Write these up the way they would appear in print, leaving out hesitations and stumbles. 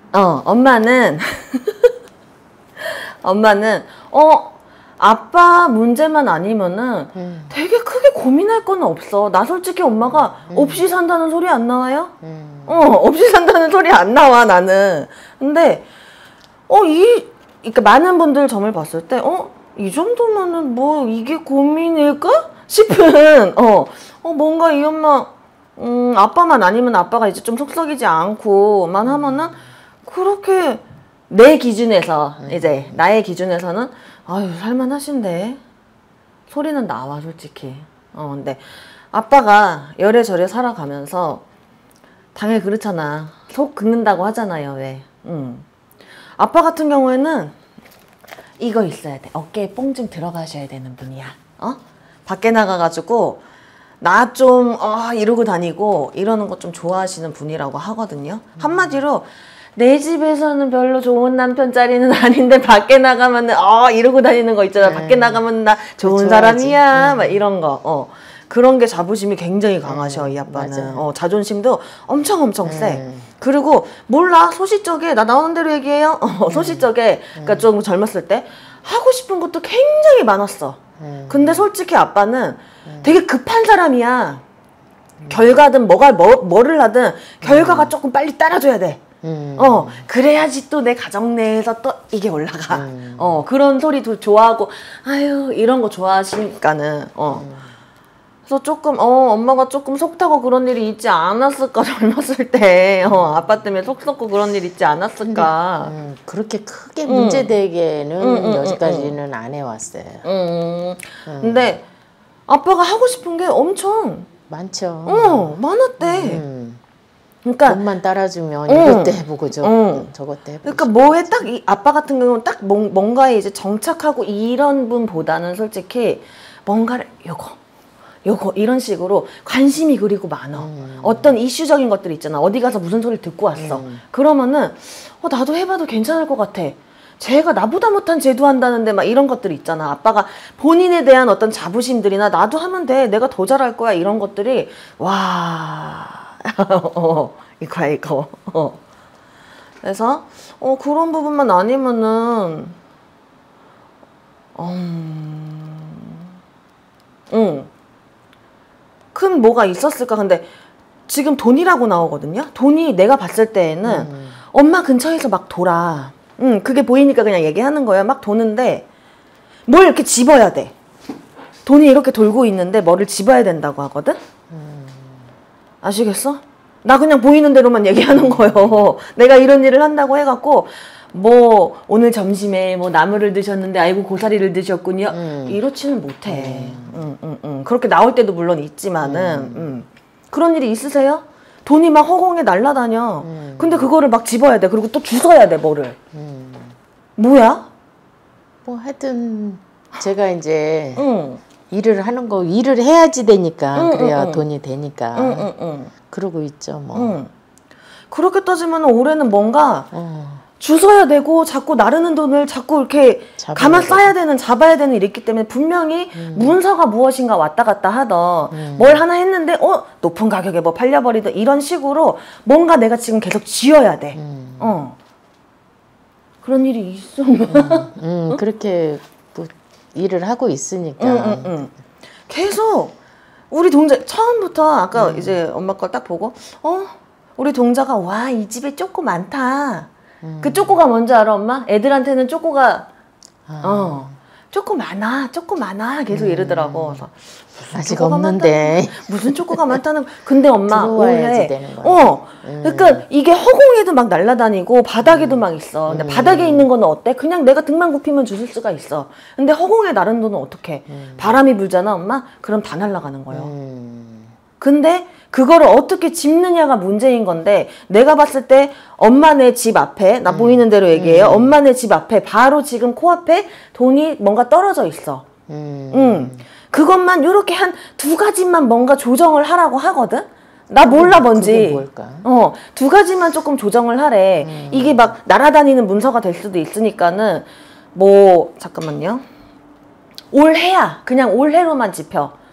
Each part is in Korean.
엄마는 엄마는 아빠 문제만 아니면은 되게 크게 고민할 건 없어. 나 솔직히 엄마가 없이 산다는 소리 안 나와요? 없이 산다는 소리 안 나와, 나는. 근데 그러니까 많은 분들 점을 봤을 때 이 정도면은 뭐 이게 고민일까? 싶은 뭔가 이 엄마 아빠만 아니면 아빠가 이제 좀 속썩이지 않고만 하면은 그렇게 내 기준에서 이제 나의 기준에서는 아유 살만하신데 소리는 나와 솔직히. 근데 아빠가 열애절애 살아가면서 당연히 그렇잖아. 속 긁는다고 하잖아요. 왜? 아빠 같은 경우에는 이거 있어야 돼. 어깨에 뽕 좀 들어가셔야 되는 분이야. 밖에 나가가지고 나 좀 이러고 다니고 이러는 거 좀 좋아하시는 분이라고 하거든요. 한마디로 내 집에서는 별로 좋은 남편 자리는 아닌데 밖에 나가면은 이러고 다니는 거 있잖아. 밖에 나가면 나 좋은 사람이야 막 이런 거. 그런 게 자부심이 굉장히 강하셔. 이 아빠는. 자존심도 엄청 세. 그리고 몰라 소시적에 나 나오는 대로 얘기해요. 소시적에 그러니까 좀 젊었을 때 하고 싶은 것도 굉장히 많았어. 근데 솔직히 아빠는 되게 급한 사람이야. 결과든 뭐를 하든 결과가 조금 빨리 따라줘야 돼. 그래야지 또 내 가정 내에서 또 이게 올라가. 그런 소리도 좋아하고 아유 이런 거 좋아하시니까는 그래서 조금 엄마가 조금 속 타고 그런 일이 있지 않았을까 젊었을 때 아빠 때문에 속 썩고 그런 일 있지 않았을까. 그렇게 크게 문제되게는 여기까지는 안 해왔어요. 근데 아빠가 하고 싶은 게 엄청 많죠. 많았대. 그러니까 돈만 따라주면 이것도 해보고 저것도 해보고. 그러니까 뭐에 딱 이 아빠 같은 경우는 딱 뭔가에 이제 정착하고 이런 분보다는 솔직히 뭔가를 요거 이런 식으로 관심이 그리고 많아. 어떤 이슈적인 것들 있잖아. 어디 가서 무슨 소리를 듣고 왔어. 그러면은 나도 해봐도 괜찮을 것 같아. 쟤가 나보다 못한 쟤도 한다는데 막 이런 것들 있잖아. 아빠가 본인에 대한 어떤 자부심들이나 나도 하면 돼. 내가 더 잘할 거야. 이런 것들이 와 이거 그래서 그런 부분만 아니면은 큰 뭐가 있었을까. 근데 지금 돈이라고 나오거든요. 돈이 내가 봤을 때에는 엄마 근처에서 막 돌아. 그게 보이니까 그냥 얘기하는 거야. 막 도는데 뭘 이렇게 집어야 돼. 돈이 이렇게 돌고 있는데 뭐를 집어야 된다고 하거든. 아시겠어? 나 그냥 보이는 대로만 얘기하는 거예요. 내가 이런 일을 한다고 해갖고 뭐 오늘 점심에 뭐 나물을 드셨는데 아이고 고사리를 드셨군요. 이렇지는 못해. 그렇게 나올 때도 물론 있지만은 그런 일이 있으세요? 돈이 막 허공에 날아다녀. 근데 그거를 막 집어야 돼. 그리고 또 주워야 돼 뭐를. 뭐야? 뭐 하여튼 제가 이제 일을 하는 거 일을 해야지 되니까 그래야 돈이 되니까 그러고 있죠 뭐. 그렇게 따지면 올해는 뭔가 주워야 되고 자꾸 나르는 돈을 자꾸 이렇게 가만 쌓아야 되는 잡아야 되는 일이 있기 때문에 분명히 문서가 무엇인가 왔다 갔다 하던 뭘 하나 했는데 높은 가격에 뭐 팔려버리던 이런 식으로 뭔가 내가 지금 계속 쥐어야 돼. 그런 일이 있어. 그렇게 뭐 일을 하고 있으니까 계속 우리 동자 처음부터 아까 이제 엄마 걸 딱 보고 우리 동자가 와 이 집에 쪼꼬 많다. 그 쪼꼬가 뭔지 알아 엄마? 애들한테는 쪼꼬가 쪼꼬 많아 계속 이러더라고. 그래서 아직 없는데 무슨 쪼꼬가 많다는. 근데 엄마 들어와야지 되는 거야. 그러니까 이게 허공에도 막 날아다니고 바닥에도 막 있어. 근데 바닥에 있는 거는 어때? 그냥 내가 등만 굽히면 주실 수가 있어. 근데 허공에 나른 돈은 어떡해? 바람이 불잖아 엄마? 그럼 다 날아가는 거예요. 근데 그거를 어떻게 짚느냐가 문제인 건데 내가 봤을 때 엄마네 집 앞에 나 보이는 대로 얘기해요. 엄마네 집 앞에 바로 지금 코앞에 돈이 뭔가 떨어져 있어. 그것만 요렇게 한 두 가지만 뭔가 조정을 하라고 하거든. 나 몰라 뭔지. 두 가지만 조금 조정을 하래. 이게 막 날아다니는 문서가 될 수도 있으니까는 뭐 잠깐만요. 올해야 그냥 올해로만 짚혀.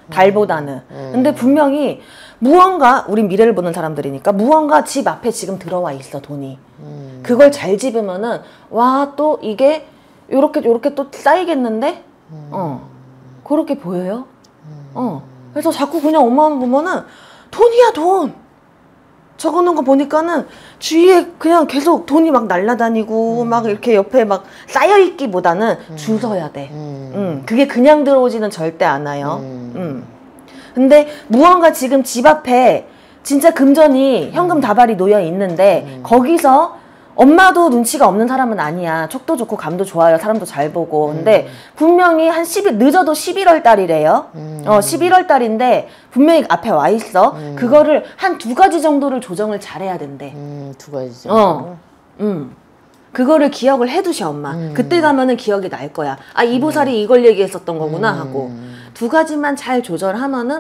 달보다는. 근데 분명히 무언가, 우린 미래를 보는 사람들이니까 무언가 집 앞에 지금 들어와 있어, 돈이. 그걸 잘 집으면은 와, 또 이게 요렇게 또 쌓이겠는데? 그렇게 보여요. 그래서 자꾸 그냥 엄마만 보면은 돈이야, 돈. 적어놓은 거 보니까는 주위에 그냥 계속 돈이 막 날아다니고 막 이렇게 옆에 막 쌓여있기보다는 줄 서야 돼. 그게 그냥 들어오지는 절대 않아요. 근데 무언가 지금 집 앞에 진짜 금전이 현금 다발이 놓여 있는데 거기서 엄마도 눈치가 없는 사람은 아니야. 촉도 좋고 감도 좋아요. 사람도 잘 보고. 근데 분명히 한 늦어도 11월 달이래요. 11월 달인데 분명히 앞에 와 있어. 그거를 한 2가지 정도를 조정을 잘해야 된대. 2가지 정도? 그거를 기억을 해두셔, 엄마. 그때 가면은 기억이 날 거야. 아, 이보살이 이걸 얘기했었던 거구나 하고. 2가지만 잘 조절하면은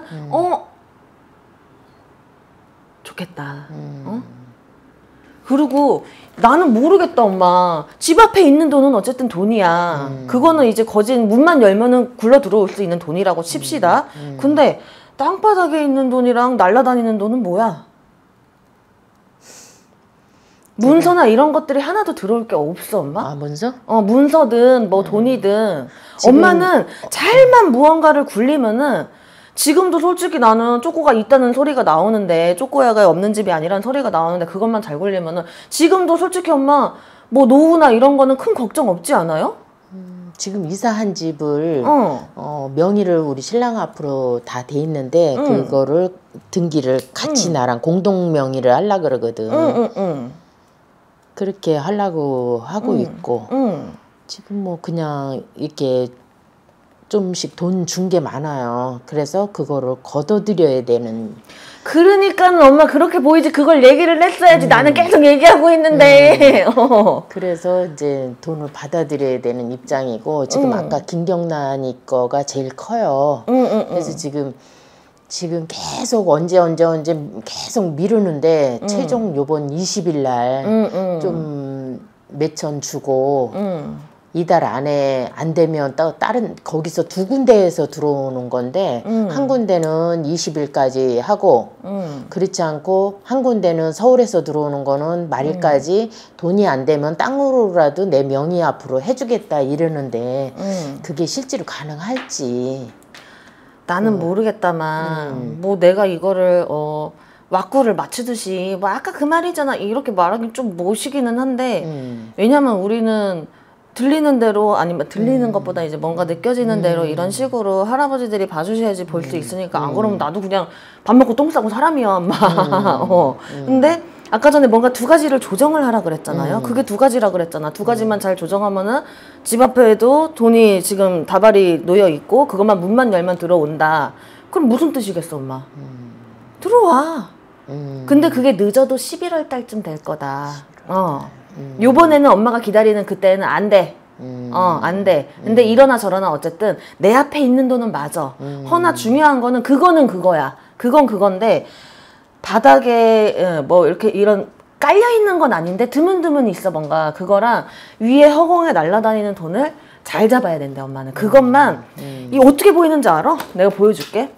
좋겠다. 그리고 나는 모르겠다, 엄마. 집 앞에 있는 돈은 어쨌든 돈이야. 그거는 이제 거진 문만 열면은 굴러 들어올 수 있는 돈이라고 칩시다. 근데 땅바닥에 있는 돈이랑 날아다니는 돈은 뭐야? 문서나 이런 것들이 하나도 들어올 게 없어, 엄마? 아, 문서? 문서든 뭐 돈이든. 엄마는 잘만 무언가를 굴리면은 지금도 솔직히 나는 쪼꼬가 있다는 소리가 나오는데, 쪼꼬야가 없는 집이 아니란 소리가 나오는데 그것만 잘 굴리면은 지금도 솔직히 엄마 뭐 노후나 이런 거는 큰 걱정 없지 않아요? 지금 이사한 집을 명의를 우리 신랑 앞으로 다 돼 있는데 그거를 등기를 같이 나랑 공동 명의를 하려고 그러거든. 그렇게 하려고 하고 있고 지금 뭐 그냥 이렇게 좀씩 돈 준 게 많아요. 그래서 그거를 걷어들여야 되는. 그러니까 엄마 그렇게 보이지. 그걸 얘기를 했어야지. 나는 계속 얘기하고 있는데. 그래서 이제 돈을 받아들여야 되는 입장이고 지금 아까 김경란이 거가 제일 커요. 그래서 지금 계속 언제 계속 미루는데 최종 요번 20일 날 좀 몇천 주고 이달 안에 안 되면 다른 거기서 2군데에서 들어오는 건데 한 군데는 20일까지 하고 그렇지 않고 한 군데는 서울에서 들어오는 거는 말일까지 돈이 안 되면 땅으로라도 내 명의 앞으로 해주겠다 이러는데 그게 실제로 가능할지 나는 모르겠다만 뭐 내가 이거를 왁구를 맞추듯이 뭐 아까 그 말이잖아 이렇게 말하기 좀 모시기는 한데 왜냐면 우리는 들리는 대로 아니면 들리는 것보다 이제 뭔가 느껴지는 대로 이런 식으로 할아버지들이 봐주셔야지 볼 수 있으니까 안 그러면 나도 그냥 밥 먹고 똥 싸고 사람이야 엄마. 근데 아까 전에 뭔가 2가지를 조정을 하라 그랬잖아요. 그게 2가지라 그랬잖아. 2가지만 잘 조정하면은 집 앞에도 돈이 지금 다발이 놓여 있고 그것만 문만 열면 들어온다. 그럼 무슨 뜻이겠어 엄마? 들어와. 근데 그게 늦어도 11월 달쯤 될 거다. 요번에는 엄마가 기다리는 그때는 안 돼. 안 돼. 근데 이러나 저러나 어쨌든 내 앞에 있는 돈은 맞아. 허나 중요한 거는 그거는 그거야. 그건 그건데 바닥에 뭐 이렇게 이런 깔려있는 건 아닌데 드문드문 있어 뭔가. 그거랑 위에 허공에 날아다니는 돈을 잘 잡아야 된대 엄마는. 그것만 이 어떻게 보이는지 알아? 내가 보여줄게.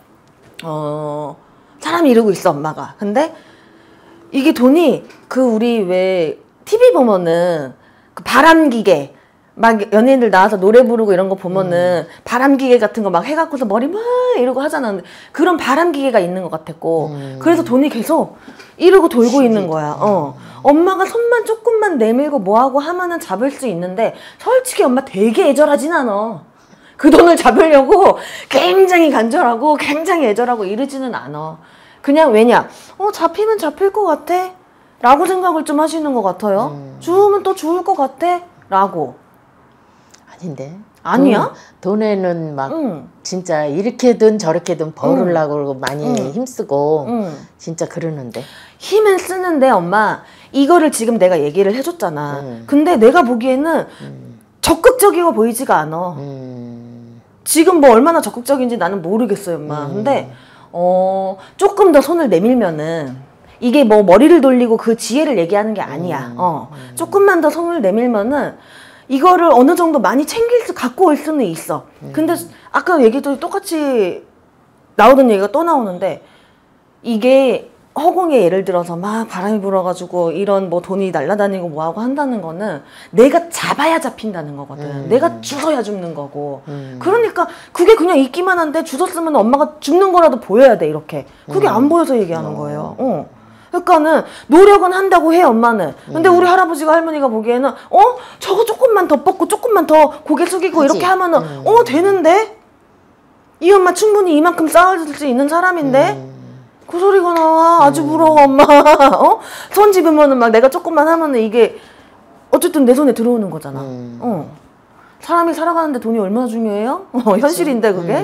사람이 이러고 있어 엄마가. 근데 이게 돈이 그 우리 왜 TV 보면은 그 바람기계 막 연예인들 나와서 노래 부르고 이런 거 보면은 바람기계 같은 거 막 해갖고서 머리 막 이러고 하잖아. 그런 바람기계가 있는 것 같았고 그래서 돈이 계속 이러고 돌고 있는 거야. 엄마가 손만 조금만 내밀고 뭐하고 하면은 잡을 수 있는데 솔직히 엄마 되게 애절하진 않아. 그 돈을 잡으려고 굉장히 간절하고 굉장히 애절하고 이러지는 않아. 그냥 왜냐? 잡히면 잡힐 것 같아 라고 생각을 좀 하시는 것 같아요. 주우면 또 주울 것 같아 라고. 아닌데. 아니야? 돈에는 막 진짜 이렇게든 저렇게든 벌으려고 그러고 많이 힘쓰고 진짜 그러는데. 힘은 쓰는데 엄마 이거를 지금 내가 얘기를 해줬잖아. 근데 내가 보기에는 적극적이고 보이지가 않아. 지금 뭐 얼마나 적극적인지 나는 모르겠어요 엄마. 근데 조금 더 손을 내밀면은 이게 뭐 머리를 돌리고 그 지혜를 얘기하는 게 아니야. 조금만 더 손을 내밀면은 이거를 어느 정도 많이 갖고 올 수는 있어. 근데 아까 얘기도 똑같이 나오던 얘기가 또 나오는데 이게 허공에 예를 들어서 막 바람이 불어가지고 이런 뭐 돈이 날아다니고 뭐하고 한다는 거는 내가 잡아야 잡힌다는 거거든. 내가 주워야 죽는 거고. 그러니까 그게 그냥 있기만 한데 주웠으면 엄마가 죽는 거라도 보여야 돼 이렇게. 그게 안 보여서 얘기하는 거예요. 그러니까는 노력은 한다고 해 엄마는. 근데 우리 할아버지가 할머니가 보기에는 저거 조금만 더 뻗고 조금만 더 고개 숙이고 하지. 이렇게 하면은 되는데 이 엄마 충분히 이만큼 쌓을 수 있는 사람인데 그 소리가 나와. 아주 부러워 엄마. 손 집으면은 막 내가 조금만 하면은 이게 어쨌든 내 손에 들어오는 거잖아. 사람이 살아가는데 돈이 얼마나 중요해요? 현실인데 그게.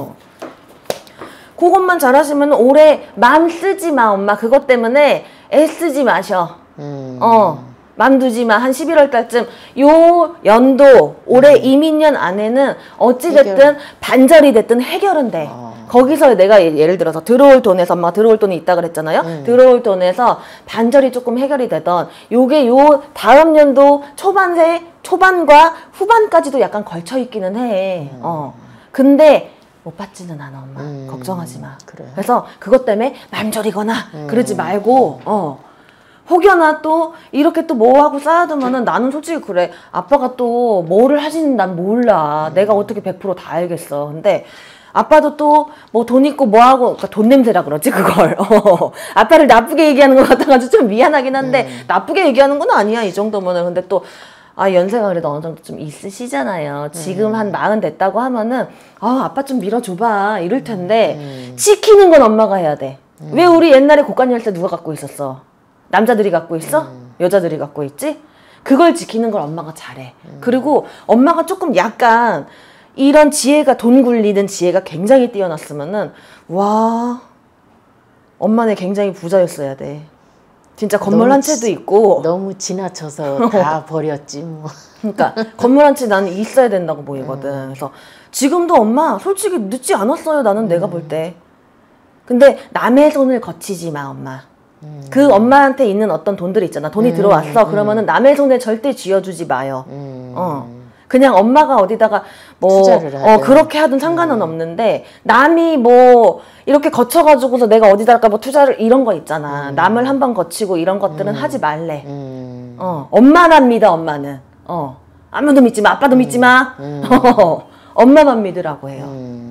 그것만 잘하시면 올해 마음 쓰지 마 엄마. 그것 때문에 애쓰지 마셔. 맘 두지 마. 한 11월 달쯤 요 연도 올해 이민년 안에는 어찌됐든 반절이 됐든 해결은 돼. 거기서 내가 예를 들어서 들어올 돈에서 엄마가 들어올 돈이 있다 그랬잖아요. 들어올 돈에서 반절이 조금 해결이 되던 요게 요 다음 연도 초반과 후반까지도 약간 걸쳐 있기는 해. 근데 못 받지는 않아 엄마. 걱정하지 마. 그래. 그래서 그것 때문에 맘졸이거나 그러지 말고 혹여나 또 이렇게 또 뭐하고 쌓아두면은 나는 솔직히 그래. 아빠가 또 뭐를 하시는 난 몰라. 내가 어떻게 100% 다 알겠어. 근데 아빠도 또 뭐 돈 있고 뭐하고 그러니까 돈 냄새라 그러지 그걸. 아빠를 나쁘게 얘기하는 것 같아가지고 좀 미안하긴 한데 나쁘게 얘기하는 건 아니야 이 정도면은. 근데 또 연세가 그래도 어느 정도 좀 있으시잖아요. 지금 한 40 됐다고 하면은 아빠 좀 밀어줘봐 이럴 텐데 지키는 건 엄마가 해야 돼. 왜 우리 옛날에 고관 열쇠 누가 갖고 있었어? 남자들이 갖고 있어? 여자들이 갖고 있지? 그걸 지키는 걸 엄마가 잘해. 그리고 엄마가 조금 약간 이런 지혜가 돈 굴리는 지혜가 굉장히 뛰어났으면은 와 엄마네 굉장히 부자였어야 돼. 진짜 건물 한 채도 있고 너무 지나쳐서 다 버렸지 뭐. 그러니까 건물 한 채 나는 있어야 된다고 보이거든. 그래서 지금도 엄마 솔직히 늦지 않았어요. 나는 내가 볼 때. 근데 남의 손을 거치지 마 엄마. 그 엄마한테 있는 어떤 돈들이 있잖아. 돈이 들어왔어. 그러면은 남의 손에 절대 쥐어주지 마요. 그냥 엄마가 어디다가 뭐 투자를 하든. 그렇게 하든 상관은 없는데 남이 뭐 이렇게 거쳐가지고서 내가 어디다가 뭐 투자를 이런 거 있잖아. 남을 한번 거치고 이런 것들은 하지 말래. 엄마만 믿어 엄마는. 아무도 믿지 마. 아빠도 믿지 마. 엄마만 믿으라고 해요.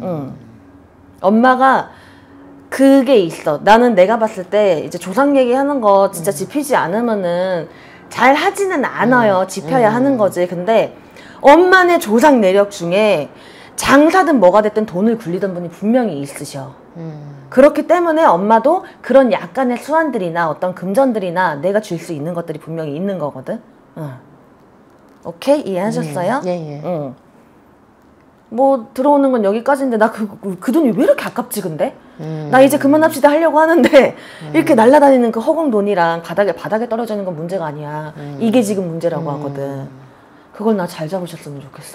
엄마가 그게 있어. 나는 내가 봤을 때 이제 조상 얘기하는 거 진짜 짚히지 않으면은 잘 하지는 않아요. 짚혀야 하는 거지. 근데 엄마네 조상 내력 중에 장사든 뭐가 됐든 돈을 굴리던 분이 분명히 있으셔. 그렇기 때문에 엄마도 그런 약간의 수완들이나 어떤 금전들이나 내가 줄 수 있는 것들이 분명히 있는 거거든. 오케이? 이해하셨어요? 예. 뭐 들어오는 건 여기까지인데 나 그 돈이 왜 이렇게 아깝지 근데? 나 이제 그만합시다 하려고 하는데 이렇게 날아다니는 그 허공 돈이랑 바닥에 떨어져 있는 건 문제가 아니야. 이게 지금 문제라고 하거든. 그걸 나 잘 잡으셨으면 좋겠어.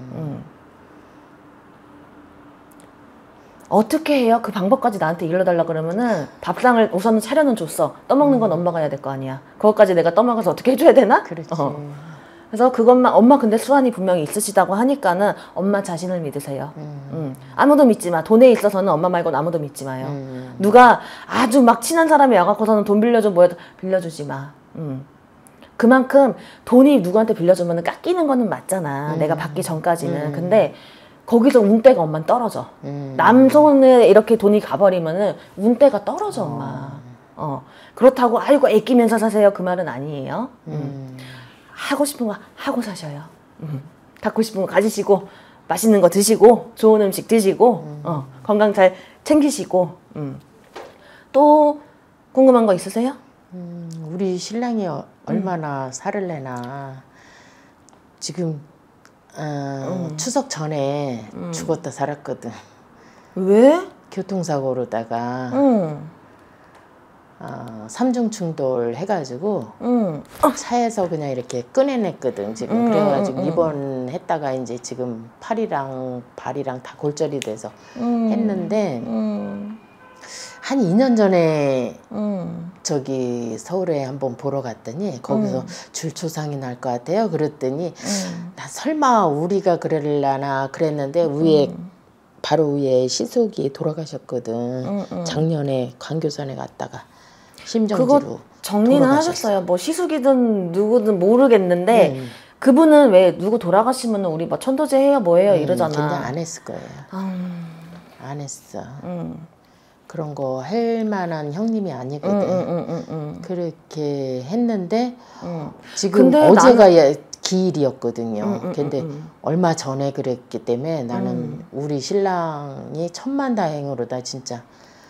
어떻게 해요? 그 방법까지 나한테 일러달라 그러면은 밥상을 우선은 차려는 줬어. 떠먹는 건 엄마가 해야 될 거 아니야. 그것까지 내가 떠먹어서 어떻게 해줘야 되나? 그렇지. 그래서 그것만 엄마 근데 수완이 분명히 있으시다고 하니까는 엄마 자신을 믿으세요. 아무도 믿지 마. 돈에 있어서는 엄마 말고는 아무도 믿지 마요. 누가 아주 막 친한 사람이 와갖고서는 돈 빌려줘 뭐해도 빌려주지 마. 그만큼 돈이 누구한테 빌려주면 깎이는 거는 맞잖아. 내가 받기 전까지는. 근데 거기서 운대가 엄마는 떨어져. 남 손에 이렇게 돈이 가버리면은 운대가 떨어져 엄마. 그렇다고 아이고 아끼면서 사세요 그 말은 아니에요. 하고 싶은 거 하고 사셔요. 갖고 싶은 거 가지시고 맛있는 거 드시고 좋은 음식 드시고 건강 잘 챙기시고. 또 궁금한 거 있으세요? 우리 신랑이 얼마나 살을래나. 지금 추석 전에 죽었다 살았거든. 왜? 교통사고로다가 3중 충돌 해가지고 차에서 그냥 이렇게 꺼내냈거든 지금. 그래가지고 입원했다가 이제 지금 팔이랑 발이랑 다 골절이 돼서 했는데 한 2년 전에 저기 서울에 한번 보러 갔더니 거기서 줄초상이 날 것 같아요. 그랬더니 나 설마 우리가 그럴라나 그랬는데 위에 바로 위에 시숙이 돌아가셨거든. 작년에 광교산에 갔다가 심정지로 그거 정리는 돌아가셨어. 하셨어요. 뭐 시숙이든 누구든 모르겠는데 그분은 왜 누구 돌아가시면 우리 뭐 천도제 해요 뭐해요 이러잖아. 긴장 안 했을 거예요. 안 했어. 그런 거 할 만한 형님이 아니거든. 그렇게 했는데 지금 어제가 기일이었거든요. 근데 얼마 전에 그랬기 때문에 나는 우리 신랑이 천만다행으로다 진짜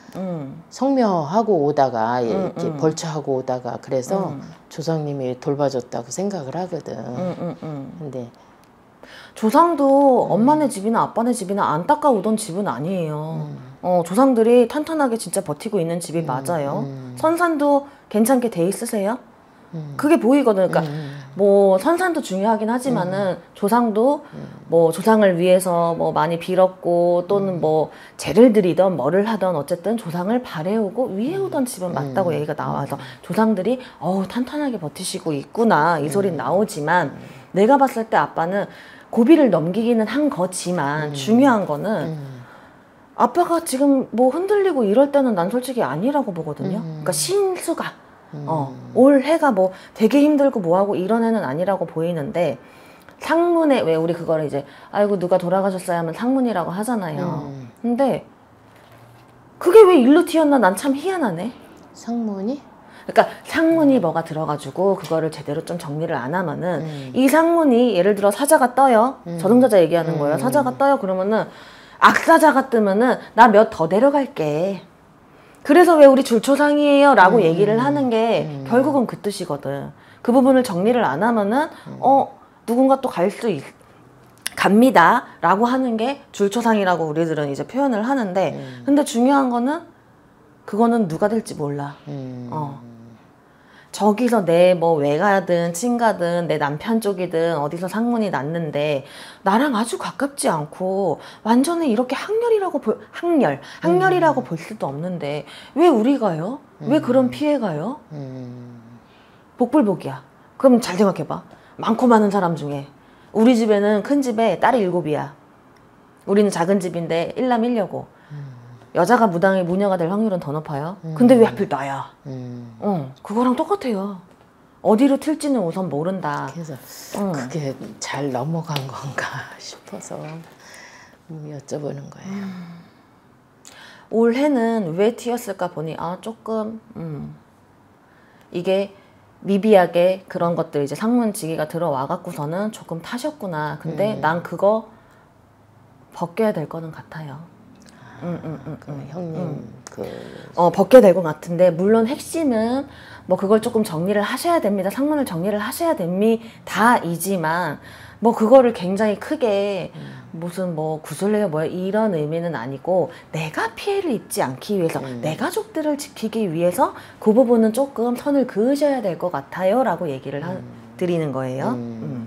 성묘하고 오다가 이렇게 벌초하고 오다가 그래서 조상님이 돌봐줬다고 생각을 하거든. 근데 조상도 엄마네 집이나 아빠네 집이나 안타까우던 집은 아니에요. 조상들이 탄탄하게 진짜 버티고 있는 집이 맞아요. 선산도 괜찮게 돼 있으세요? 그게 보이거든. 그러니까 뭐 선산도 중요하긴 하지만은 조상도 뭐 조상을 위해서 뭐 많이 빌었고 또는 뭐 제를 드리던 뭐를 하던 어쨌든 조상을 바래오고 위해오던 집은 맞다고 얘기가 나와서 조상들이 탄탄하게 버티시고 있구나 이 소리는 나오지만 내가 봤을 때 아빠는 고비를 넘기기는 한 거지만 중요한 거는 아빠가 지금 뭐 흔들리고 이럴 때는 난 솔직히 아니라고 보거든요. 그러니까 신수가 올 해가 뭐 되게 힘들고 뭐하고 이런 해는 아니라고 보이는데 상문에 왜 우리 그거를 이제 아이고 누가 돌아가셨어요 하면 상문이라고 하잖아요. 근데 그게 왜 일로 튀었나 난 참 희한하네. 상문이? 그러니까 상문이 뭐가 들어가지고 그거를 제대로 좀 정리를 안 하면은 이 상문이 예를 들어 사자가 떠요. 저승사자 얘기하는 거예요. 사자가 떠요. 그러면은 악사자가 뜨면은 나 몇 더 데려갈게. 그래서 왜 우리 줄초상이에요 라고 얘기를 하는 게 결국은 그 뜻이거든. 그 부분을 정리를 안 하면은 누군가 또 갈 수 갑니다 라고 하는 게 줄초상이라고 우리들은 이제 표현을 하는데 근데 중요한 거는 그거는 누가 될지 몰라. 저기서 내 뭐 외가든 친가든 내 남편 쪽이든 어디서 상문이 났는데 나랑 아주 가깝지 않고 완전히 이렇게 항렬이라고 볼 수도 없는데 왜 우리가요? 왜 그런 피해가요? 복불복이야. 그럼 잘 생각해봐. 많고 많은 사람 중에 우리 집에는 큰 집에 딸이 7이야. 우리는 작은 집인데 1남 1녀고 여자가 무녀가 될 확률은 더 높아요. 근데 왜 하필 나야? 그거랑 똑같아요. 어디로 튈지는 우선 모른다. 그래서 그게 잘 넘어간 건가 싶어서 여쭤보는 거예요. 올해는 왜 튀었을까 보니 조금 이게 미비하게 그런 것들 이제 상문지기가 들어와 갖고서는 조금 타셨구나. 근데 난 그거 벗겨야 될 거는 같아요. 형님 벗게 될 것 같은데 물론 핵심은 뭐 그걸 조금 정리를 하셔야 됩니다. 상문을 정리를 하셔야 됩니다이지만 뭐 그거를 굉장히 크게 무슨 뭐 구슬래요 뭐야 이런 의미는 아니고 내가 피해를 입지 않기 위해서 내 가족들을 지키기 위해서 그 부분은 조금 선을 그으셔야 될 것 같아요 라고 얘기를 드리는 거예요.